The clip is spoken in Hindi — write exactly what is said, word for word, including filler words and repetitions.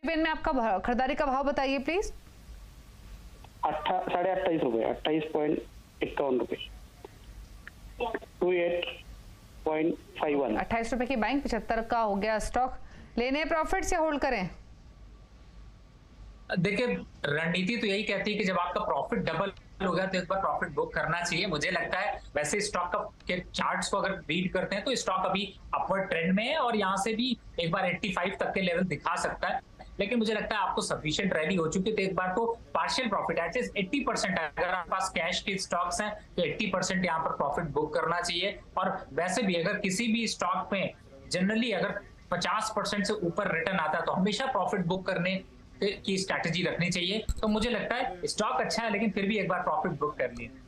में आपका खरीदारी का भाव बताइए प्लीज। साढ़े अट्ठाईस रुपए, अट्ठाईस पॉइंट इक्यावन रुपए, two eight point five one. अट्ठाईस रुपए की बाइंग, पचहत्तर का हो गया स्टॉक। लेने प्रॉफिट या होल्ड करें? देखिए, रणनीति तो यही कहती है कि जब आपका प्रॉफिट डबल हो गया तो एक बार प्रॉफिट बुक करना चाहिए। मुझे लगता है वैसे स्टॉक का के चार्ट्स को अगर रीड करते हैं तो स्टॉक अभी अपवर्ड ट्रेंड में है और यहाँ से भी एक बार पचासी तक के लेवल दिखा सकता है, लेकिन मुझे लगता है आपको सफिशिएंट रैली हो चुकी है तो एक बार तो पार्शियल प्रॉफिट एटलीस्ट अस्सी परसेंट अगर आपके पास कैश के स्टॉक्स हैं तो अस्सी परसेंट यहाँ पर प्रॉफिट बुक करना चाहिए। और वैसे भी अगर किसी भी स्टॉक में जनरली अगर पचास परसेंट से ऊपर रिटर्न आता है तो हमेशा प्रॉफिट बुक करने की स्ट्रैटेजी रखनी चाहिए। तो मुझे लगता है स्टॉक अच्छा है लेकिन फिर भी एक बार प्रॉफिट बुक कर लिए।